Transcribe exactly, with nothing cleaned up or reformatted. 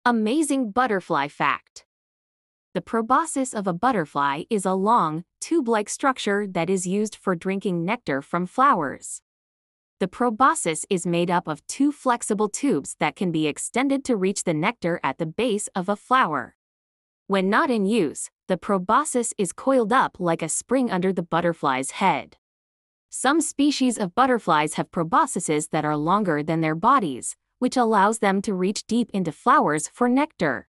Amazing butterfly fact. The proboscis of a butterfly is a long, tube-like structure that is used for drinking nectar from flowers. The proboscis is made up of two flexible tubes that can be extended to reach the nectar at the base of a flower. When not in use, the proboscis is coiled up like a spring under the butterfly's head. Some species of butterflies have proboscises that are longer than their bodies, which allows them to reach deep into flowers for nectar.